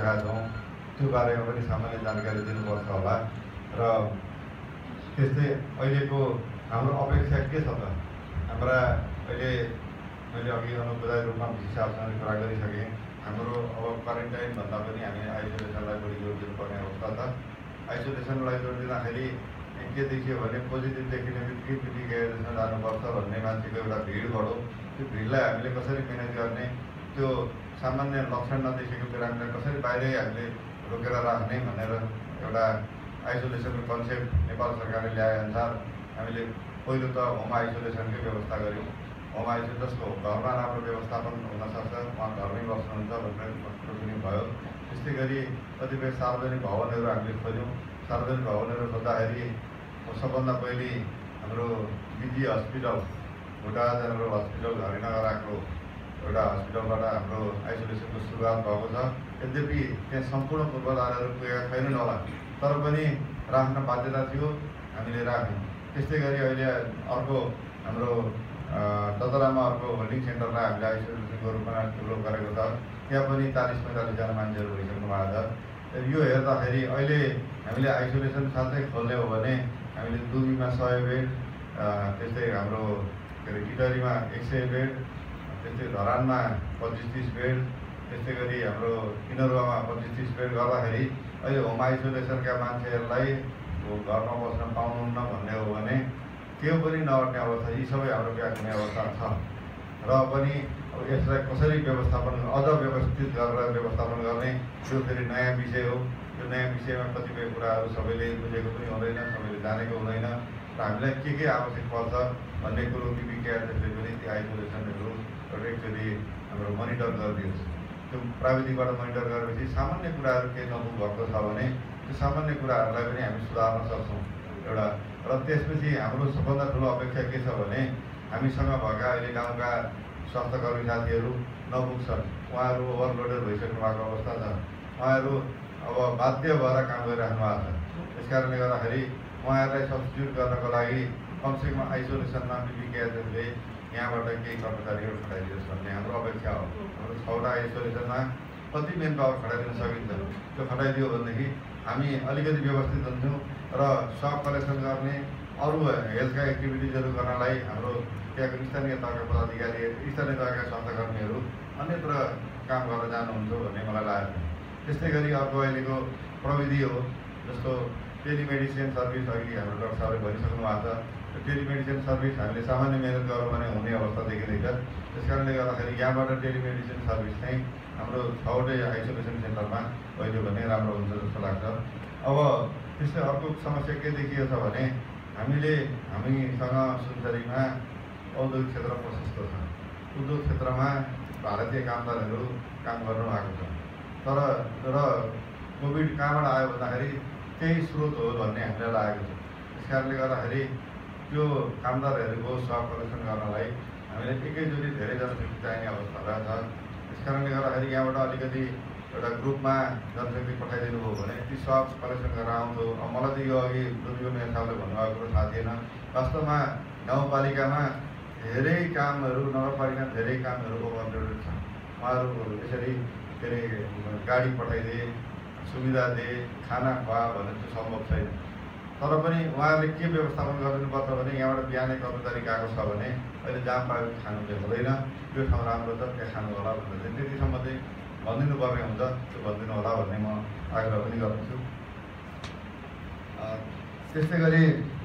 गरिरहेका छौँ त्यो बारेमा पनि सामान्य जानकारी दिनुपर्छ होला। र त्यस्तै अहिलेको हाम्रो अपेक्षा के छ त? हाम्रा अहिले मैले अघि अनौपचारिक रूपमा हिसाबसँग कुरा गरिसकेँ। हाम्रो अब क्वारेन्टाइन भन्दा पनि हामी आइसोलेसनलाई बढी जोड दिनुपर्ने अवस्था छ। आइसोलेसनलाई जोड दिँदाखेरि के देखियो भने पोजिटिभ देखिने बित्तिकै एयरवेजमा जानुपर्छ भन्ने मान्छेको एउटा भिड बढो। त्यो भिडलाई हामीले कसरी म्यानेज गर्ने, त्यो सामान्य लक्षण नदेखेको बिरामीलाई कसरी बाहिरै हामीले रोकेर राख्ने भनेर एउटा आइसोलेसनको कन्सेप्ट नेपाल सरकारले ल्याएअनुसार हामीले पहिलो त होम आइसोलेसनकै व्यवस्था गऱ्यौँ। होम आइसोलेसन जसको घरमा राम्रो व्यवस्थापन हुनसक्छ, उहाँ घरमै बस्नुहुन्छ भन्ने कुरो पनि भयो। त्यस्तै गरी कतिपय सार्वजनिक भवनहरू हामीले खोल्यौँ। सार्वजनिक भवनहरू खोल्दाखेरि सबभन्दा पहिले हाम्रो BG hospital, Bhuta general hospital हरिनगरको एउटा हस्पिटलबाट हाम्रो आइसोलेसनको सुरुवात भएको छ। यद्यपि त्यहाँ सम्पूर्ण पूर्वाधारहरू पुगेका छैनन् होला, तर पनि राख्न बाध्यता थियो, हामीले राख्यौँ। त्यस्तै गरी अहिले अर्को हाम्रो ददरामा अर्को होल्डिङ सेन्टरलाई हामीले आइसोलेसनको रूपमा डेभलप गरेको छ। त्यहाँ पनि 40-45 जना मान्छेहरू भइसक्नु भएको छ। यो हेर्दाखेरि अहिले हामीले आइसोलेसन साथै खोल्ने हो भने हामीले दुबीमा 100 बेड, त्यस्तै हाम्रो के अरे इटरीमा 100 बेड, त्यस्तै धरानमा 25-30 बेड, त्यस्तै गरी हाम्रो किनरुवामा 25-30 बेड गर्दाखेरि अहिले होम आइसोलेसनका मान्छेहरूलाई घरमा बस्न पाउनुहुन्न भन्ने हो भने त्यो पनि नअट्ने अवस्था। यी सबै हाम्रो ब्याक हुने अवस्था छ। र पनि अब यसलाई कसरी व्यवस्थापन, अझ व्यवस्थित गरेर व्यवस्थापन गर्ने, त्यो फेरि नयाँ विषय हो। यो नयाँ विषयमा कतिपय कुराहरू सबैले बुझेको पनि हुँदैन, सबैले जानेको हुँदैन। र हामीलाई के आवश्यक पर्छ भन्ने कुरो बिपी केयरले पनि त्यो आइसोलेसनहरू एकचोटि हाम्रो मोनिटर गरिदियोस्। त्यो प्राविधिकबाट मोनिटर गरेपछि सामान्य कुराहरू केही नपुग भएको छ भने त्यो सामान्य कुराहरूलाई पनि हामी सुधार्न सक्छौँ एउटा। र त्यसपछि हाम्रो सबभन्दा ठुलो अपेक्षा के छ भने हामीसँग भएका अहिले गाउँका स्वास्थ्यकर्मी साथीहरू नपुग्छन्, उहाँहरू ओभरलोडेड भइसक्नु भएको अवस्था छ। उहाँहरू अब बाध्य भएर काम गरिराख्नु भएको छ। त्यस कारणले गर्दाखेरि उहाँहरूलाई सब्स्टिट्युट गर्नको लागि कमसेकम आइसोलेसनमा बिपी केयरले यहाँबाट केही कर्मचारीहरू खटाइदियोस् भन्ने हाम्रो अपेक्षा हो। हाम्रो 6वटा आइसोलेसनमा कति मेन पावर खटाइदिन सकिन्छ त्यो खटाइदियो भनेदेखि हामी अलिकति व्यवस्थित हुन्छौँ। र सब कलेक्सन गर्ने, अरू हेल्थका एक्टिभिटिजहरू गर्नलाई हाम्रो त्यहाँको स्थानीय तहका पदाधिकारी, स्थानीय तहका स्वास्थ्यकर्मीहरू अन्यत्र काम गरेर जानुहुन्छ भन्ने मलाई लागेको छ। त्यस्तै गरी अर्को अहिलेको प्रविधि हो, जस्तो टेलिमेडिसिन सर्भिस अघि हाम्रो डाक्टर साहबले भनिसक्नु भएको छ। त्यो टेलिमेडिसिन सर्भिस हामीले सामान्य मेहनत गरौँ भने हुने अवस्था देखिँदैछ। त्यस कारणले गर्दाखेरि यहाँबाट टेलिमेडिसिन सर्भिस चाहिँ हाम्रो 6वटै आइसोलेसन सेन्टरमा अहिले भने राम्रो हुन्छ जस्तो लाग्छ। अब त्यस्तै अर्को समस्या के देखिएको छ भने हामीसँग सुनसरीमा औद्योगिक क्षेत्र प्रशस्त छ। उद्योग क्षेत्रमा भारतीय कामदारहरू काम गर्नु भएको छ। तर कोभिड कहाँबाट आयो भन्दाखेरि त्यही स्रोत हो भन्ने हामीलाई लागेको छ। त्यस कारणले गर्दाखेरि त्यो कामदारहरूको सब कलेक्सन गर्नलाई हामीले एकैचोटि धेरै जनशक्ति चाहिने अवस्था रहेछ। त्यस कारणले गर्दाखेरि यहाँबाट अलिकति एउटा ग्रुपमा जनशक्ति पठाइदिनु भयो भने ती सब कलेक्सन गरेर आउँथ्यो। मलाई त यो अघि दुर्योगन साहबले भन्नुभएको कुरो थाहा थिएन। वास्तवमा गाउँपालिकामा धेरै कामहरू, नगरपालिकामा धेरै कामहरू ओभरलोडेड छ। उहाँहरू यसरी के अरे गाडी पठाइदिए, सुविधा दिए, खाना खुवा भने त्यो सम्भव छैन। तर पनि उहाँहरूले के व्यवस्थापन गरिदिनुपर्छ भने यहाँबाट बिहानै कर्मचारी गएको छ भने अहिले जाम पाएको खानु चाहिँ हुँदैन, त्यो ठाउँ राम्रो छ त्यहाँ खानु होला भनेर चाहिँ त्यतिसम्म चाहिँ भनिदिनु पर्ने हुन्छ। त्यो भनिदिनु होला भन्ने म आग्रह पनि गर्छु। त्यस्तै गरी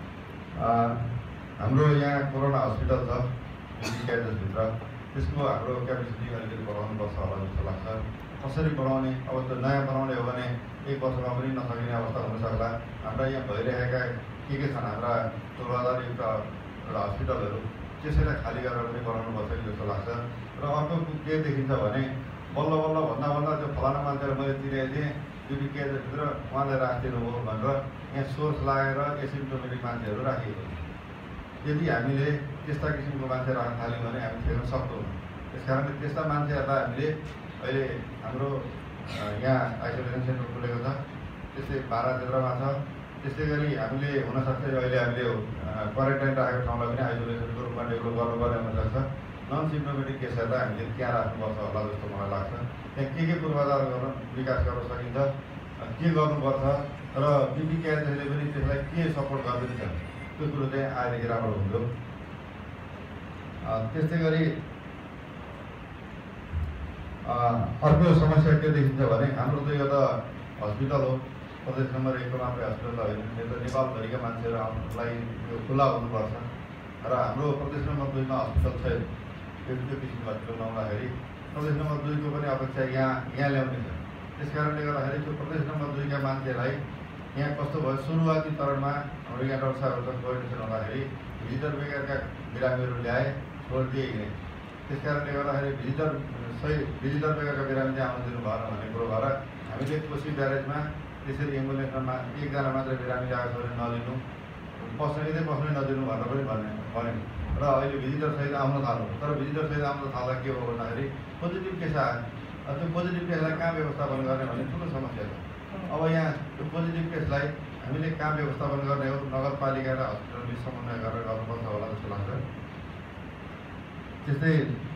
हाम्रो यहाँ कोरोना हस्पिटल छ भित्र, त्यसको हाम्रो क्यापेसिटी अलिकति बढाउनुपर्छ होला जस्तो लाग्छ। कसरी बढाउने, अब त नयाँ बनाउने हो भने 1 वर्षमा पनि नसकिने अवस्था हुनसक्ला। हाम्रा यहाँ भइरहेका के छन् हाम्रा पूर्वाधारयुक्त एउटा हस्पिटलहरू, त्यसैलाई खाली गरेर पनि बनाउनुपर्छ जस्तो लाग्छ। र अर्को के देखिन्छ भने बल्ल भन्दा त्यो फलाना मान्छेलाई मैले तिरेको थिएँ बिपी केयरभित्र उहाँलाई राखिदिनु भयो भनेर यहाँ सोर्स लागेर एसिम्टोमेटिक मान्छेहरू राखिएको छ। यदि हामीले त्यस्ता किसिमको मान्छे राख्न थाल्यौँ भने हामी फेर्न सक्दैनौँ। त्यस कारणले त्यस्ता मान्छेहरूलाई हामीले अहिले हाम्रो यहाँ आइसोलेसन सेन्टर खुलेको छ, त्यस्तै बारा क्षेत्रमा छ। त्यस्तै गरी हामीले हुनसक्छ अहिले हामीले क्वारेन्टाइन राखेको ठाउँलाई पनि आइसोलेसनको रूपमा डेभलप गर्नुपर्ने हुनसक्छ। र नन सिम्टोमेटिक केसहरूलाई हामीले त्यहाँ राख्नुपर्छ होला जस्तो मलाई लाग्छ। त्यहाँ के पूर्वाधार गर्न विकास गर्न सकिन्छ, के गर्नुपर्छ र बिपी केयरले पनि त्यसलाई के सपोर्ट गरिदिन्छ त्यो कुरो चाहिँ आएदेखि राम्रो हुन्थ्यो। त्यस्तै गरी अर्को समस्या के देखिन्छ भने हाम्रो त यो त हस्पिटल हो, प्रदेश नम्बर 1 को मात्रै हस्पिटल होइन, यो त नेपालभरिका मान्छेहरूलाई यो खुला हुनुपर्छ र हाम्रो प्रदेश नम्बर 2 मा हस्पिटल छ। त्यो किसिमको हस्पिटल नहुँदाखेरि प्रदेश नम्बर 2 को पनि अपेक्षा यहाँ ल्याउने छ। त्यस कारणले गर्दाखेरि त्यो प्रदेश नम्बर 2 का मान्छेलाई यहाँ कस्तो भयो, सुरुवाती तरणमा हाम्रो यहाँ डाक्टर साहबहरूसँग कोअर्डिनेसन हुँदाखेरि भिजिटर बेगरका बिरामीहरू ल्याए, छोडिदिए हिँडे। त्यस कारणले गर्दाखेरि भिजिटर बेगरका बिरामी चाहिँ आउनु दिनु भएन भन्ने कुरो भएर हामीले कोशी ब्यारेजमा त्यसरी एम्बुलेन्समा एकजना मात्रै बिरामी ल्याएको छ भने नलिनु, बस्नै नदिनु भनेर पनि भन्यो र अहिले भिजिटर सहित आउन थाल्यो। तर भिजिटर सहित आउन थाल्दा के हो भन्दाखेरि पोजिटिभ केस आयो। त्यो पोजिटिभ केसलाई कहाँ व्यवस्थापन गर्ने भन्ने ठुलो समस्या छ। अब यहाँ त्यो पोजिटिभ केसलाई हामीले कहाँ व्यवस्थापन गर्ने हो, नगरपालिका र हस्पिटल बिच समन्वय गरेर गर्नुपर्छ होला जस्तो लाग्छ। त्यस्तै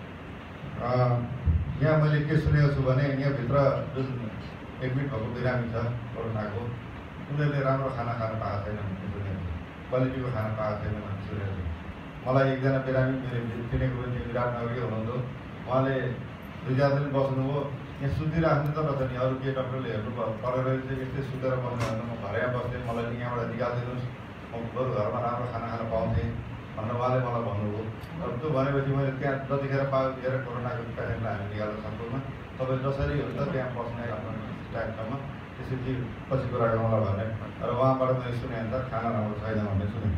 यहाँ मैले के सुनेको छु भने यहाँभित्र जुन एडमिट भएको बिरामी छ कोरोनाको, उनीहरूले राम्रो खाना खान पाएको छैन भन्ने सुनेको छु, क्वालिटीको खाना पाएको छैन भन्ने सुनेको छु। मलाई एकजना बिरामी मेरो चिनेको पनि विराटनगरकै हुनुहुन्थ्यो, उहाँले 2-4 दिन बस्नुभयो। यहाँ सुतिराख्नु त रहेछ नि, अरू के डक्टरले हेर्नु परेर चाहिँ यस्तै सुतेर बस्नु भने म घरै बस्थेँ, मलाई यहाँबाट निकालिदिनुहोस्, म बरु घरमा राम्रो खाना खान पाउँथेँ भनेर उहाँले मलाई भन्नुभयो। अब त्यो भनेपछि मैले त्यहाँ जतिखेर पाएर कोरोनाको पेसेन्टलाई हामी निकाल्न सक्दैनौँ, तपाईँ जसरी हुन्छ त्यहाँ बस्ने आफ्नो स्टाफसम्म त्यसपछि पछि कुरा गरौँला भन्ने र उहाँबाट मैले सुने अनुसार खाना राम्रो छैन भन्ने सुने।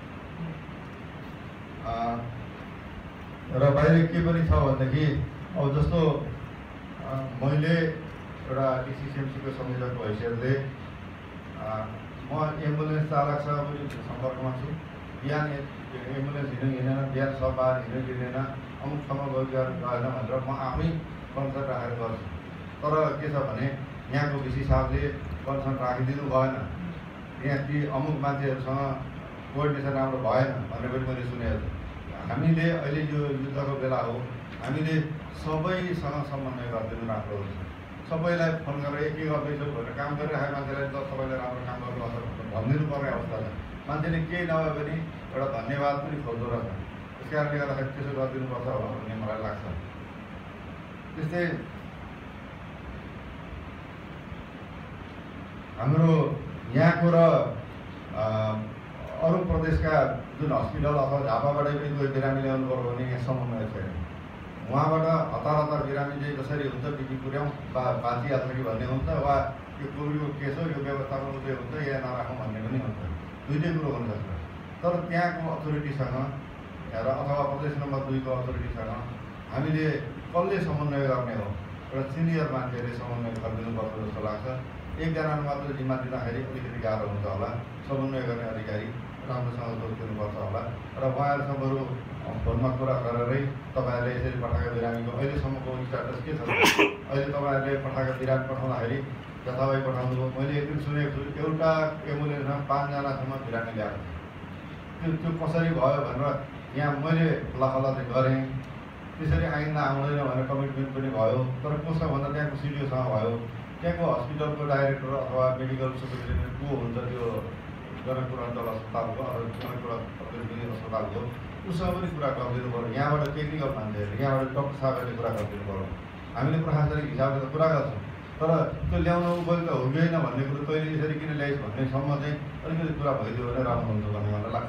र बाहिर के पनि छ भनेदेखि अब जस्तो मैले एउटा डिसिसिएमसीको संयोजकको हैसियतले म एम्बुलेन्स चालकसँग पनि सम्पर्कमा छु। बिहान एम्बुलेन्स हिँडेन, बिहान सफा हिँडेन, अमुक ठाउँमा गएन भनेर म आफै कन्सर्न राखेर गर्छु। तर के छ भने यहाँको भिसी साहबले कन्सर्न राखिदिनु भएन, यहाँ ती अमुक मान्छेहरूसँग कोअर्डिनेसन राम्रो भएन भनेर पनि मैले सुनेको छु। हामीले अहिले यो युद्धको बेला हो, हामीले सबैसँग समन्वय गरिदिनु राम्रो हुन्छ। सबैलाई फोन गरेर के गर्दैछौ भनेर काम गरिरहेको मान्छेलाई त सबैले राम्रो काम गर्नुपर्छ भनिदिनु पर्ने अवस्था छ। मान्छेले केही नभए पनि एउटा धन्यवाद पनि खोज्दो रहेछ। त्यस कारणले गर्दाखेरि त्यसो गरिदिनुपर्छ होला भन्ने मलाई लाग्छ। त्यस्तै हाम्रो यहाँको र अरू प्रदेशका जुन हस्पिटल अथवा झापाबाटै पनि कोही बिरामी ल्याउनु पर्यो भने यहाँ समन्वय छैन। उहाँबाट हतार बिरामी चाहिँ जसरी हुन्छ बिपी पुर्याउँ वा बाँचिहाल्छ कि भन्ने हुन्छ, वा यो कोभिडको केस हो यो व्यवस्थापन उतै हुन्छ या नराखौँ भन्ने पनि हुन्छ। दुईटै कुरो हुनसक्छ। तर त्यहाँको अथोरिटीसँग र अथवा प्रदेश नम्बर 2 को अथोरिटीसँग हामीले कसले समन्वय गर्ने हो, एउटा सिनियर मान्छेले समन्वय गरिदिनुपर्छ जस्तो लाग्छ। एकजना मात्र जिम्मा दिँदाखेरि अलिकति गाह्रो हुन्छ होला। समन्वय गर्ने अधिकारी राम्रोसँग जोडिदिनुपर्छ होला र उहाँहरूसँग बरु फोनमा कुरा गरेरै तपाईँहरूले यसरी पठाएको बिरामीको अहिलेसम्मको स्ट्याटस के छ, अहिले तपाईँहरूले पठाएको बिरामी पठाउँदाखेरि जथाभावी पठाउनुभयो। मैले एक दिन सुनेको छु एउटा एम्बुलेन्समा 5 जनासम्म बिरामी ल्याएको थियो। त्यो कसरी भयो भनेर यहाँ मैले खुलाखला चाहिँ गरेँ। त्यसरी आइन्दा आउँदैन भनेर कमिटमेन्ट पनि भयो। तर कोसँग भन्दा त्यहाँको सिडिओसँग भयो, त्यहाँको हस्पिटलको डाइरेक्टर अथवा मेडिकल सुपरिन्टेन्डेन्ट को हुन्छ त्यो जनकपुर अञ्चल अस्पतालको अथवा जनकपुर अस्पतालको उसँग पनि कुरा गरिदिनु पऱ्यो। यहाँबाट टेक्निकल मान्छेहरूले, यहाँबाट डक्टर साहबहरूले कुरा गरिदिनु पऱ्यो। हामीले प्रशासनिक हिसाबले त कुरा गर्छौँ, तर त्यो ल्याउनु उपयुक्त हो कि होइन भन्ने कुरो तैँले यसरी किन ल्याइस् भन्नेसम्म चाहिँ अलिकति कुरा भइदियो भने राम्रो हुन्छ भन्ने मलाई लाग्छ।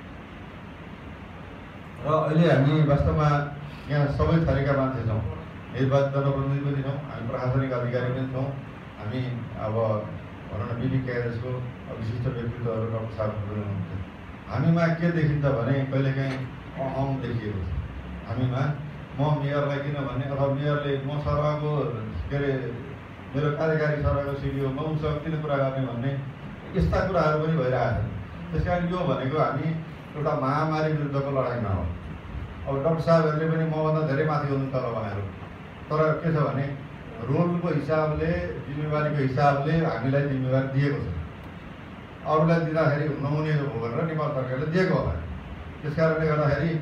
र अहिले हामी वास्तवमा यहाँ सबै थरीका मान्छे छौँ, निर्वाचित जनप्रतिनिधि पनि छौँ, हामी प्रशासनिक अधिकारी पनि छौँ, हामी अब भनौँ न बिपी केयर्सको विशिष्ट व्यक्तित्वहरू डक्टर साहबहरू पनि हुनुहुन्छ। हामीमा के देखिन्छ भने कहिलेकाहीँ अहम देखिएको छ हामीमा। म मेयरलाई किन भन्ने अथवा मेयरले म सरकारको के अरे मेरो कार्यकारी सरकारको सिडिओ म उसँग किन कुरा गर्ने भन्ने यस्ता कुराहरू पनि भइरहेको छ। त्यस कारण यो भनेको हामी एउटा महामारी विरुद्धको लडाइँमा हो। अब डक्टर साहबहरूले पनि मभन्दा धेरै माथि हुनुहुन्छ होला उहाँहरू, तर के छ भने रोलको हिसाबले जिम्मेवारीको हिसाबले हामीलाई जिम्मेवारी दिएको छ। अरूलाई दिँदाखेरि नहुने हो भनेर नेपाल सरकारले दिएको होला। त्यस कारणले गर्दाखेरि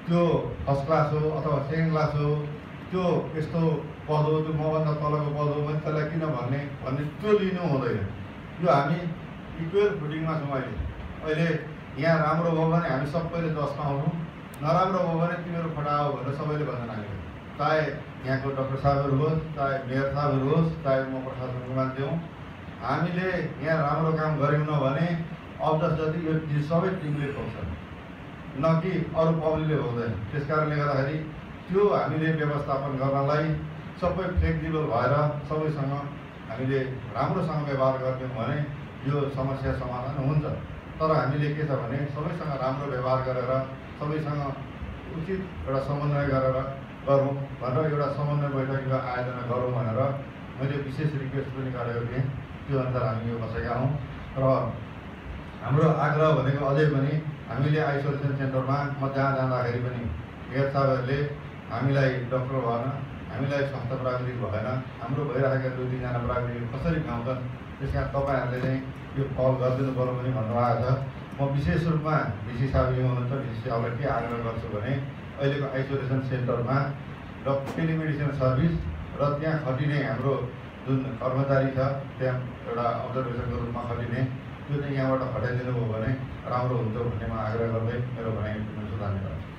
त्यो फर्स्ट क्लास हो अथवा सेकेन्ड क्लास हो, त्यो यस्तो पद हो, त्यो मभन्दा तलको पद हो, मैले त्यसलाई किन भन्ने त्यो लिनु हुँदैन। यो हामी इक्वल फुटिङमा छौँ। अहिले यहाँ राम्रो भयो भने हामी सबैले 10 पाउँछौँ, नराम्रो भयो भने तिमीहरू फटाओ भनेर सबैले भन्न लाग्यो। चाहे यहाँको डाक्टर साहबहरू होस्, चाहे मेयर साहबहरू होस्, चाहे म प्रशासनको मान्छे हौँ, हामीले यहाँ राम्रो काम गरेनौँ भने अब जति यो सबै टिमले पाउँछ, न कि अरू पब्लिकले हुँदैन। त्यस कारणले गर्दाखेरि त्यो हामीले व्यवस्थापन गर्नलाई सबै फ्लेक्सिबल भएर सबैसँग हामीले राम्रोसँग व्यवहार गर्थ्यौँ भने यो समस्या समाधान हुन्छ। तर हामीले के छ भने सबैसँग राम्रो व्यवहार गरेर सबैसँग उचित एउटा समन्वय गरेर गरौँ भनेर एउटा समन्वय बैठकको आयोजना गरौँ भनेर मैले विशेष रिक्वेस्ट पनि गरेको थिएँ। त्यो अनुसार हामी यो बसेका हौँ र हाम्रो आग्रह भनेको अझै पनि हामीले आइसोलेसन सेन्टरमा म जहाँ जाँदाखेरि पनि मेयर साहबहरूले हामीलाई डक्टर भएन, हामीलाई स्वास्थ्य प्राविधिक भएन, हाम्रो भइरहेका 2-3 जना प्राविधिक कसरी पाउँछन्, त्यस कारण तपाईँहरूले चाहिँ यो पहल गरिदिनु पर्यो पनि भन्नुभएको छ। म विशेष रूपमा डिसी साहब हुनुहुन्छ, डिसी साहबलाई के आग्रह गर्छु भने अहिलेको आइसोलेसन सेन्टरमा टेलिमेडिसिन सर्भिस र त्यहाँ खटिने हाम्रो जुन कर्मचारी छ त्यहाँ एउटा अब्जर्भेसनको रूपमा खटिने त्यो चाहिँ यहाँबाट हटाइदिनु भयो भने राम्रो हुन्छ भन्ने म आग्रह गर्दै मेरो भनाइ सुधार्ने गर्छु।